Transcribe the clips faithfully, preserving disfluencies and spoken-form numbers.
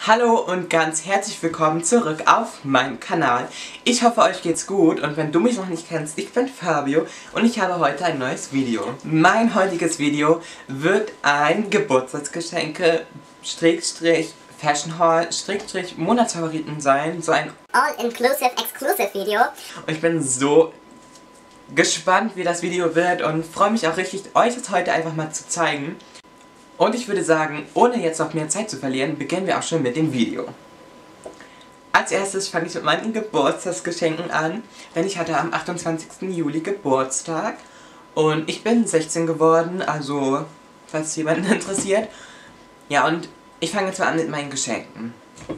Hallo und ganz herzlich willkommen zurück auf meinem Kanal. Ich hoffe, euch geht's gut und wenn du mich noch nicht kennst, ich bin Fabio und ich habe heute ein neues Video. Mein heutiges Video wird ein Geburtstagsgeschenke Strich Fashion Haul Strich Monatsfavoriten sein, so ein All-Inclusive Exclusive Video. Und ich bin so gespannt, wie das Video wird und freue mich auch richtig, euch das heute einfach mal zu zeigen. Und ich würde sagen, ohne jetzt noch mehr Zeit zu verlieren, beginnen wir auch schon mit dem Video. Als erstes fange ich mit meinen Geburtstagsgeschenken an, denn ich hatte am achtundzwanzigsten Juli Geburtstag und ich bin sechzehn geworden, also falls jemanden interessiert. Ja, und ich fange jetzt mal an mit meinen Geschenken.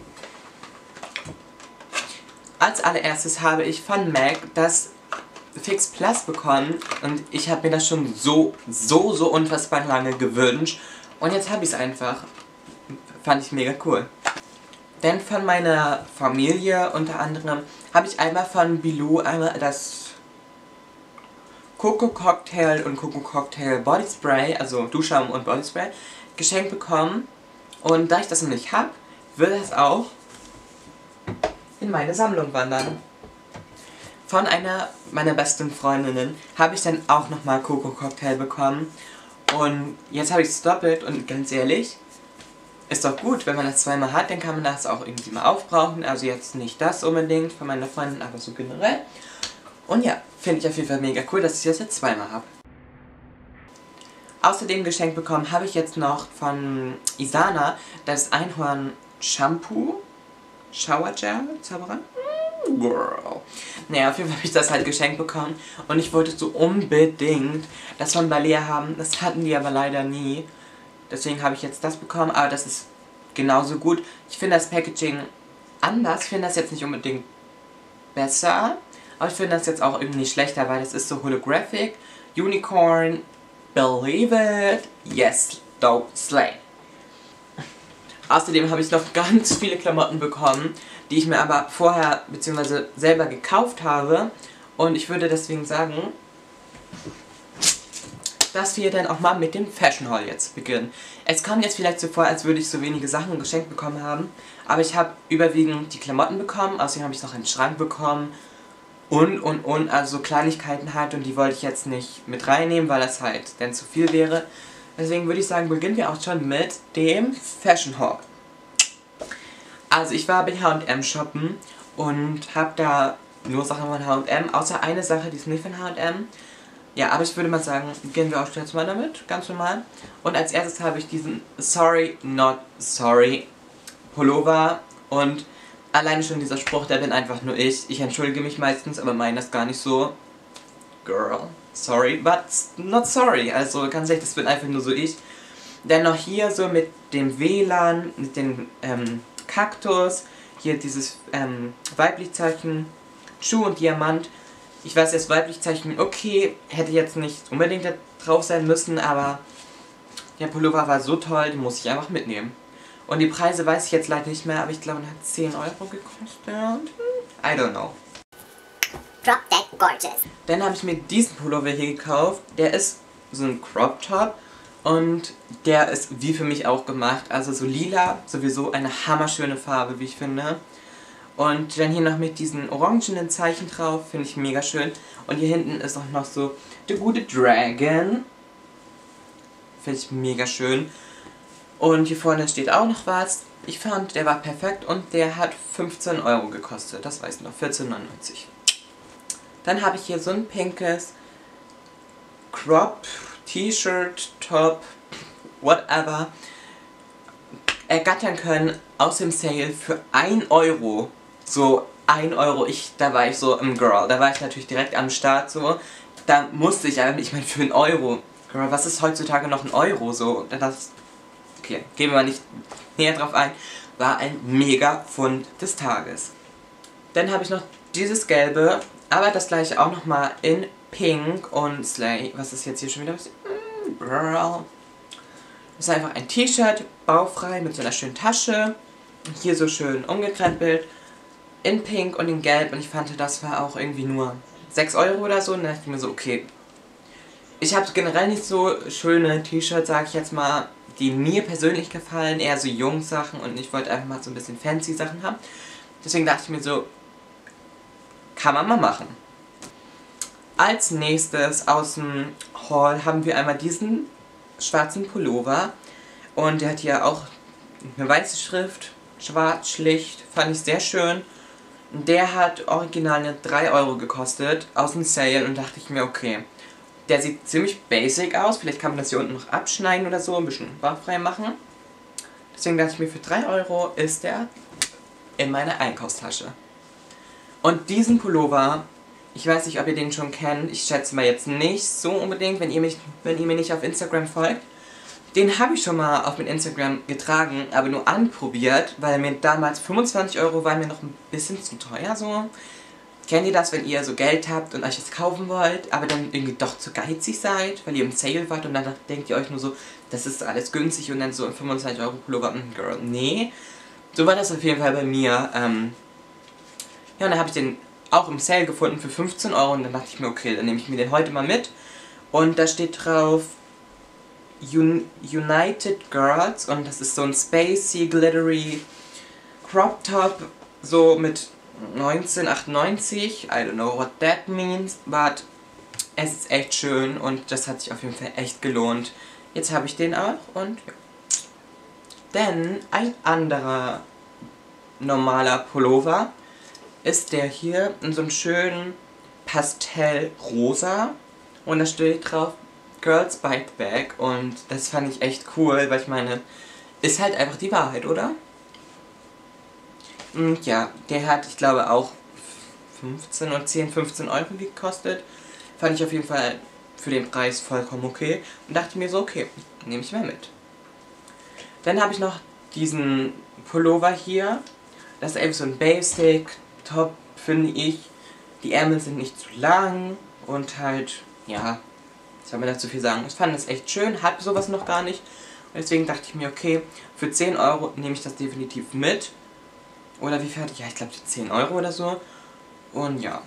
Als allererstes habe ich von MAC das Fix Plus bekommen und ich habe mir das schon so, so, so unfassbar lange gewünscht. Und jetzt habe ich es einfach. Fand ich mega cool. Denn von meiner Familie unter anderem habe ich einmal von Bilou einmal das Coco Cocktail und Coco Cocktail Body Spray, also Duschschaum und Body Spray, geschenkt bekommen. Und da ich das noch nicht habe, wird das auch in meine Sammlung wandern. Von einer meiner besten Freundinnen habe ich dann auch nochmal Coco Cocktail bekommen. Und jetzt habe ich es doppelt und ganz ehrlich, ist doch gut, wenn man das zweimal hat, dann kann man das auch irgendwie mal aufbrauchen. Also jetzt nicht das unbedingt von meiner Freundin, aber so generell. Und ja, finde ich auf jeden Fall mega cool, dass ich das jetzt zweimal habe. Außerdem geschenkt bekommen habe ich jetzt noch von Isana das Einhorn Shampoo, Shower Gel, Zauberer. Girl. Naja, auf jeden Fall habe ich das halt geschenkt bekommen und ich wollte so unbedingt das von Balea haben. Das hatten die aber leider nie. Deswegen habe ich jetzt das bekommen, aber das ist genauso gut. Ich finde das Packaging anders. Ich finde das jetzt nicht unbedingt besser, aber ich finde das jetzt auch irgendwie nicht schlechter, weil das ist so holographic. Unicorn, believe it, yes, don't slay. Außerdem habe ich noch ganz viele Klamotten bekommen, die ich mir aber vorher bzw. selber gekauft habe. Und ich würde deswegen sagen, dass wir dann auch mal mit dem Fashion Haul jetzt beginnen. Es kommt jetzt vielleicht so vor, als würde ich so wenige Sachen geschenkt bekommen haben. Aber ich habe überwiegend die Klamotten bekommen, außerdem habe ich noch einen Schrank bekommen. Und, und, und, also Kleinigkeiten halt. Und die wollte ich jetzt nicht mit reinnehmen, weil das halt dann zu viel wäre. Deswegen würde ich sagen, beginnen wir auch schon mit dem Fashion Haul. Also ich war bei H und M shoppen und habe da nur Sachen von H und M, außer eine Sache, die ist nicht von H und M. Ja, aber ich würde mal sagen, beginnen wir auch jetzt mal damit, ganz normal. Und als erstes habe ich diesen Sorry Not Sorry Pullover und alleine schon dieser Spruch, der bin einfach nur ich. Ich entschuldige mich meistens, aber meine das gar nicht so. Girl. Sorry, but not sorry. Also ganz ehrlich, das bin einfach nur so ich. Dann noch hier so mit dem W L A N, mit dem ähm, Kaktus. Hier dieses ähm, Weiblichzeichen, Schuh und Diamant. Ich weiß jetzt Weiblichzeichen, okay, hätte jetzt nicht unbedingt da drauf sein müssen, aber der Pullover war so toll, den muss ich einfach mitnehmen. Und die Preise weiß ich jetzt leider nicht mehr, aber ich glaube, er hat zehn Euro gekostet. I don't know. Drop Dead Gorgeous. Dann habe ich mir diesen Pullover hier gekauft. Der ist so ein Crop Top und der ist wie für mich auch gemacht. Also so lila, sowieso eine hammerschöne Farbe, wie ich finde. Und dann hier noch mit diesen orangenen Zeichen drauf, finde ich mega schön. Und hier hinten ist auch noch so der gute Dragon. Finde ich mega schön. Und hier vorne steht auch noch was. Ich fand, der war perfekt und der hat fünfzehn Euro gekostet. Das weiß ich noch, vierzehn neunundneunzig. Dann habe ich hier so ein pinkes Crop T-Shirt, Top, whatever, ergattern können aus dem Sale für ein Euro. So ein Euro, ich, da war ich so im Girl, da war ich natürlich direkt am Start so. Da musste ich einfach, ich meine für einen Euro. Girl, was ist heutzutage noch ein Euro so? Das, okay, gehen wir mal nicht näher drauf ein. War ein mega Fund des Tages. Dann habe ich noch dieses gelbe, aber das gleiche auch nochmal in Pink und Slay. Was ist jetzt hier schon wieder? Mm, girl. Das ist einfach ein T-Shirt, baufrei mit so einer schönen Tasche. Hier so schön umgekrempelt. In Pink und in Gelb. Und ich fand, das war auch irgendwie nur sechs Euro oder so. Und dann dachte ich mir so, okay. Ich habe generell nicht so schöne T-Shirts, sag ich jetzt mal, die mir persönlich gefallen, eher so Jungssachen und ich wollte einfach mal so ein bisschen fancy Sachen haben. Deswegen dachte ich mir so, kann man mal machen. Als nächstes aus dem Haul haben wir einmal diesen schwarzen Pullover und der hat hier auch eine weiße Schrift, schwarz, schlicht, fand ich sehr schön. Der hat original eine drei Euro gekostet aus dem Sale und dachte ich mir, okay, der sieht ziemlich basic aus, vielleicht kann man das hier unten noch abschneiden oder so, ein bisschen bauchfrei machen. Deswegen dachte ich mir, für drei Euro ist der in meiner Einkaufstasche. Und diesen Pullover, ich weiß nicht, ob ihr den schon kennt, ich schätze mal jetzt nicht so unbedingt, wenn ihr, mich, wenn ihr mir nicht auf Instagram folgt. Den habe ich schon mal auf mein Instagram getragen, aber nur anprobiert, weil mir damals fünfundzwanzig Euro waren mir noch ein bisschen zu teuer so. Kennt ihr das, wenn ihr so Geld habt und euch das kaufen wollt, aber dann irgendwie doch zu geizig seid, weil ihr im Sale wart und dann denkt ihr euch nur so, das ist alles günstig und dann so ein fünfundzwanzig Euro Pullover, mm, girl, nee. So war das auf jeden Fall bei mir. Ähm ja, und dann habe ich den auch im Sale gefunden für fünfzehn Euro und dann dachte ich mir, okay, dann nehme ich mir den heute mal mit. Und da steht drauf Un United Girls und das ist so ein spacey, glittery Crop Top, so mit neunzehnhundertachtundneunzig, I don't know what that means, but es ist echt schön und das hat sich auf jeden Fall echt gelohnt. Jetzt habe ich den auch und ja. Denn ein anderer normaler Pullover ist der hier in so einem schönen Pastellrosa und da steht drauf Girls Bite Bag und das fand ich echt cool, weil ich meine, ist halt einfach die Wahrheit, oder? Und ja, der hat, ich glaube, auch fünfzehn oder zehn, fünfzehn Euro gekostet. Fand ich auf jeden Fall für den Preis vollkommen okay und dachte mir so, okay, nehme ich mal mit. Dann habe ich noch diesen Pullover hier. Das ist eben so ein Basic Top, finde ich. Die Ärmel sind nicht zu lang und halt, ja, was soll man dazu viel sagen? Ich fand das echt schön, hatte sowas noch gar nicht. Und deswegen dachte ich mir, okay, für zehn Euro nehme ich das definitiv mit. Oder wie viel hatte ich? Ja, ich glaube zehn Euro oder so. Und ja.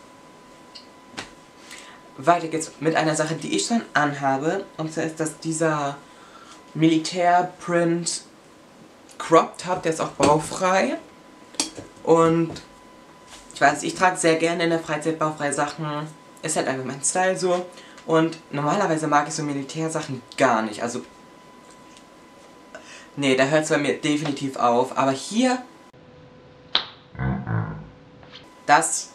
Weiter geht's mit einer Sache, die ich schon anhabe. Und zwar ist das dieser Militärprint Crop Top, der ist auch baufrei. Und ich weiß, ich trage sehr gerne in der Freizeit baufreie Sachen. Ist halt einfach mein Style so. Und normalerweise mag ich so Militärsachen gar nicht. Also, nee, da hört es bei mir definitiv auf. Aber hier, das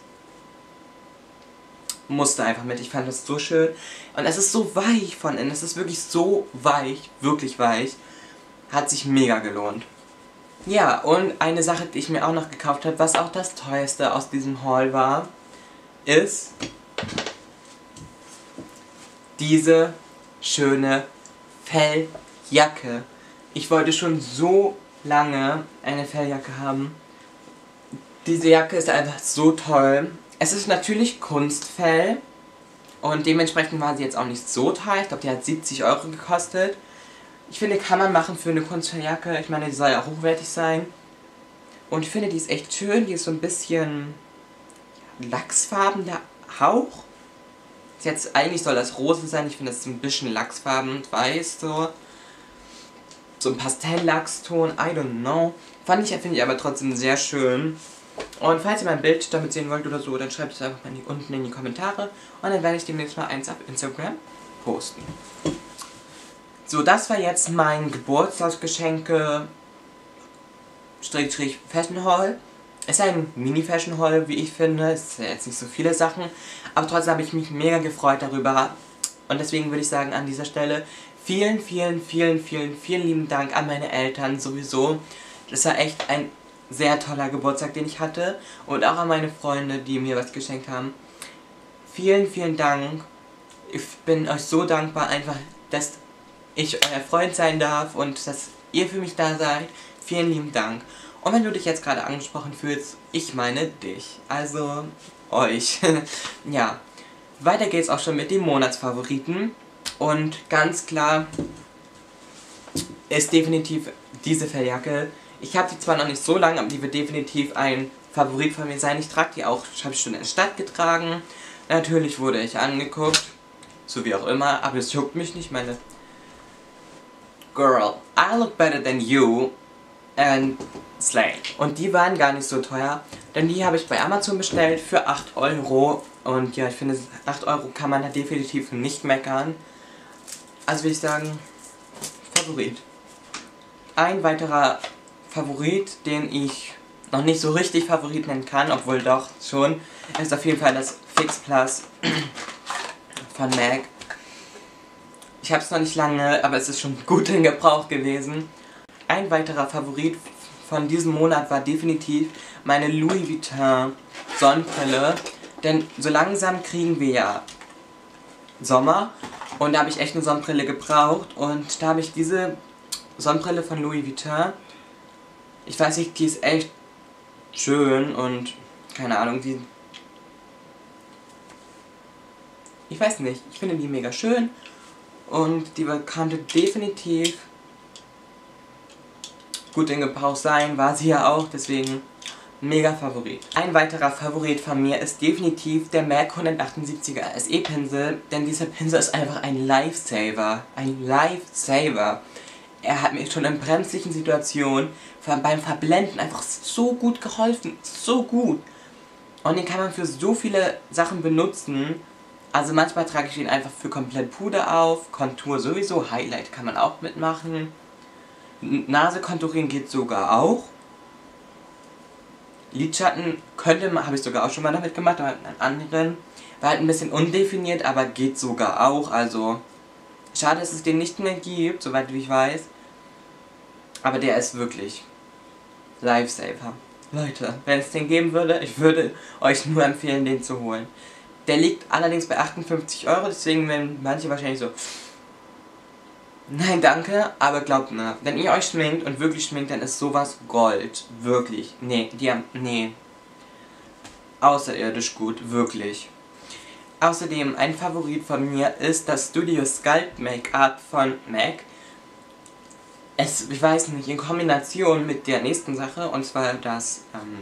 musste einfach mit. Ich fand das so schön. Und es ist so weich von innen. Es ist wirklich so weich, wirklich weich. Hat sich mega gelohnt. Ja, und eine Sache, die ich mir auch noch gekauft habe, was auch das teuerste aus diesem Haul war, ist diese schöne Felljacke. Ich wollte schon so lange eine Felljacke haben. Diese Jacke ist einfach so toll. Es ist natürlich Kunstfell und dementsprechend war sie jetzt auch nicht so teuer. Ich glaube, die hat siebzig Euro gekostet. Ich finde, kann man machen für eine Kunstfelljacke. Ich meine, die soll ja auch hochwertig sein. Und ich finde, die ist echt schön. Die ist so ein bisschen lachsfarben, der Hauch. Jetzt eigentlich soll das rosa sein. Ich finde, das ist ein bisschen lachsfarben, weiß so. So ein Pastelllachston, I don't know. Fand ich, finde ich aber trotzdem sehr schön. Und falls ihr mein Bild damit sehen wollt oder so, dann schreibt es einfach mal unten in die Kommentare. Und dann werde ich demnächst mal eins auf Instagram posten. So, das war jetzt mein Geburtstagsgeschenke Strich Fashion Haul. Es ist ein Mini-Fashion Haul, wie ich finde. Es sind jetzt nicht so viele Sachen. Aber trotzdem habe ich mich mega gefreut darüber. Und deswegen würde ich sagen, an dieser Stelle vielen, vielen, vielen, vielen, vielen lieben Dank an meine Eltern sowieso. Das war echt ein sehr toller Geburtstag, den ich hatte. Und auch an meine Freunde, die mir was geschenkt haben. Vielen, vielen Dank. Ich bin euch so dankbar, einfach, dass ich euer Freund sein darf und dass ihr für mich da seid. Vielen lieben Dank. Und wenn du dich jetzt gerade angesprochen fühlst, ich meine dich. Also euch. Ja. Weiter geht's auch schon mit den Monatsfavoriten. Und ganz klar ist definitiv diese Felljacke. Ich habe die zwar noch nicht so lange, aber die wird definitiv ein Favorit von mir sein. Ich trage die auch, habe ich schon in der Stadt getragen. Natürlich wurde ich angeguckt. So wie auch immer, aber es juckt mich nicht. Meine Girl, I look better than you and slay. Und die waren gar nicht so teuer, denn die habe ich bei Amazon bestellt für acht Euro. Und ja, ich finde, acht Euro kann man da definitiv nicht meckern. Also würde ich sagen, Favorit. Ein weiterer Favorit, den ich noch nicht so richtig Favorit nennen kann, obwohl doch schon, ist auf jeden Fall das Fix Plus von MAC. Ich habe es noch nicht lange, aber es ist schon gut in Gebrauch gewesen. Ein weiterer Favorit von diesem Monat war definitiv meine Louis Vuitton Sonnenbrille. Denn so langsam kriegen wir ja Sommer und da habe ich echt eine Sonnenbrille gebraucht. Und da habe ich diese Sonnenbrille von Louis Vuitton. Ich weiß nicht, die ist echt schön und keine Ahnung, die... Ich weiß nicht, ich finde die mega schön. Und die konnte definitiv gut in Gebrauch sein, war sie ja auch, deswegen mega Favorit. Ein weiterer Favorit von mir ist definitiv der MAC hundertachtundsiebziger S E Pinsel, denn dieser Pinsel ist einfach ein Lifesaver. Ein Lifesaver. Er hat mir schon in brenzlichen Situationen beim Verblenden einfach so gut geholfen, so gut. Und den kann man für so viele Sachen benutzen. Also manchmal trage ich ihn einfach für komplett Puder auf, Kontur sowieso, Highlight kann man auch mitmachen. Nase konturieren geht sogar auch. Lidschatten könnte man, habe ich sogar auch schon mal damit gemacht, aber mit einem anderen. War halt ein bisschen undefiniert, aber geht sogar auch. Also schade, dass es den nicht mehr gibt, soweit wie ich weiß. Aber der ist wirklich Lifesaver. Leute, wenn es den geben würde, ich würde euch nur empfehlen, den zu holen. Der liegt allerdings bei achtundfünfzig Euro, deswegen werden manche wahrscheinlich so... Nein, danke, aber glaubt mir, wenn ihr euch schminkt und wirklich schminkt, dann ist sowas Gold. Wirklich. Nee, die haben... Nee. Außerirdisch gut, wirklich. Außerdem, ein Favorit von mir ist das Studio Sculpt Make-up von MAC. Es, ich weiß nicht, in Kombination mit der nächsten Sache, und zwar das, ähm...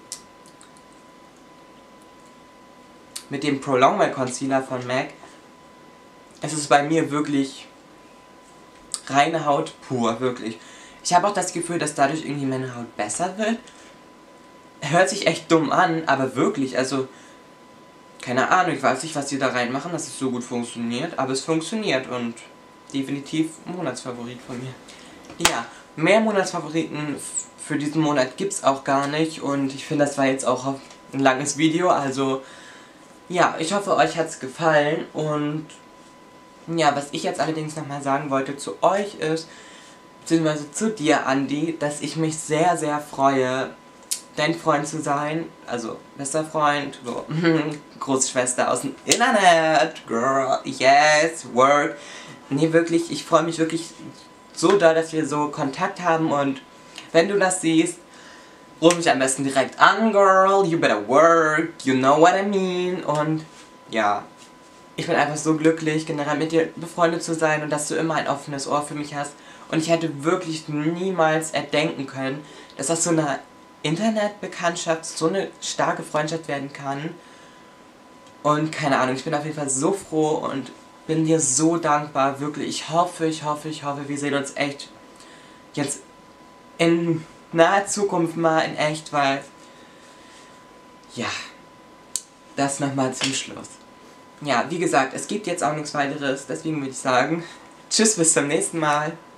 mit dem Prolongwear Concealer von MAC. Es ist bei mir wirklich reine Haut pur, wirklich. Ich habe auch das Gefühl, dass dadurch irgendwie meine Haut besser wird. Hört sich echt dumm an, aber wirklich, also keine Ahnung, ich weiß nicht, was sie da reinmachen, dass es so gut funktioniert, aber es funktioniert und definitiv ein Monatsfavorit von mir. Ja, mehr Monatsfavoriten für diesen Monat gibt es auch gar nicht und ich finde, das war jetzt auch ein langes Video, also ja, ich hoffe, euch hat es gefallen und ja, was ich jetzt allerdings nochmal sagen wollte zu euch ist, beziehungsweise zu dir, Andi, dass ich mich sehr, sehr freue, dein Freund zu sein, also bester Freund, so, Großschwester aus dem Internet, girl, yes, work. Nee, wirklich, ich freue mich wirklich so doll, dass wir so Kontakt haben und wenn du das siehst, ruf mich am besten direkt an, girl, you better work, you know what I mean. Und ja, ich bin einfach so glücklich, generell mit dir befreundet zu sein und dass du immer ein offenes Ohr für mich hast. Und ich hätte wirklich niemals erdenken können, dass das so eine Internetbekanntschaft, so eine starke Freundschaft werden kann. Und keine Ahnung, ich bin auf jeden Fall so froh und bin dir so dankbar, wirklich. Ich hoffe, ich hoffe, ich hoffe, wir sehen uns echt jetzt in naher Zukunft mal in echt, weil, ja, das nochmal zum Schluss. Ja, wie gesagt, es gibt jetzt auch nichts weiteres, deswegen würde ich sagen, tschüss, bis zum nächsten Mal.